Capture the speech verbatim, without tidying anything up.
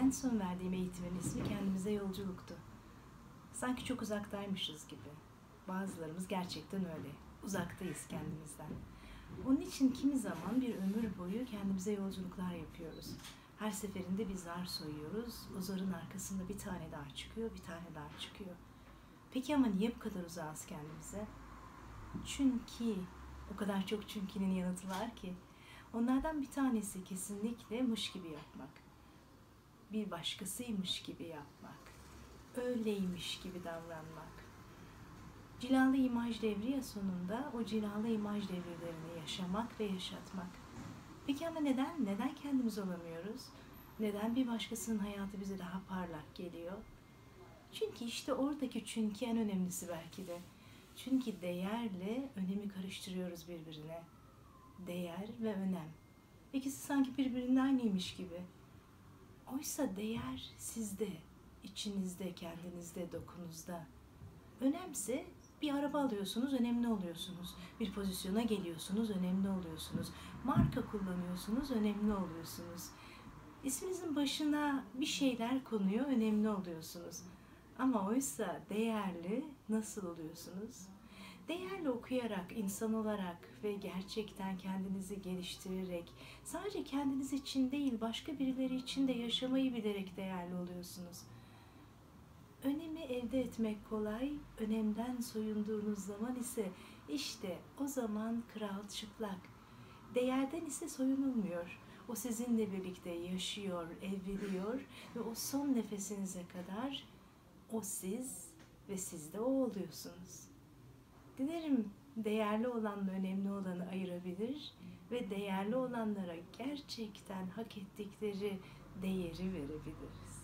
en son verdiğim eğitimin ismi Kendimize Yolculuktu. Sanki çok uzaktaymışız gibi. Bazılarımız gerçekten öyle. Uzaktayız kendimizden. Onun için kimi zaman bir ömür boyu kendimize yolculuklar yapıyoruz. Her seferinde bir zar soyuyoruz. O zarın arkasında bir tane daha çıkıyor, bir tane daha çıkıyor. Peki ama niye bu kadar uzağız kendimize? Çünkü, o kadar çok çünkünün yanıtı var ki. Onlardan bir tanesi kesinlikle mış gibi yapmak. Bir başkasıymış gibi yapmak. Öyleymiş gibi davranmak. Cilalı imaj devri ya sonunda o cilalı imaj devrilerini yaşamak ve yaşatmak. Peki ama neden? Neden kendimiz olamıyoruz? Neden bir başkasının hayatı bize daha parlak geliyor? Çünkü işte oradaki çünkü en önemlisi belki de. Çünkü değerle önemi karıştırıyoruz birbirine. Değer ve önem. İkisi sanki birbirinden aynıymış gibi. Oysa değer sizde, içinizde, kendinizde, dokunuzda. Önemse bir araba alıyorsunuz, önemli oluyorsunuz. Bir pozisyona geliyorsunuz, önemli oluyorsunuz. Marka kullanıyorsunuz, önemli oluyorsunuz. İsminizin başına bir şeyler konuyor, önemli oluyorsunuz. Ama oysa değerli nasıl oluyorsunuz? Değerli okuyarak, insan olarak ve gerçekten kendinizi geliştirerek, sadece kendiniz için değil, başka birileri için de yaşamayı bilerek değerli oluyorsunuz. Önemi elde etmek kolay, önemden soyunduğunuz zaman ise işte o zaman kral çıplak. Değerden ise soyunulmuyor. O sizinle birlikte yaşıyor, evriliyor ve o son nefesinize kadar o siz ve siz de o oluyorsunuz. Dilerim değerli olanla önemli olanı ayırabilir ve değerli olanlara gerçekten hak ettikleri değeri verebiliriz.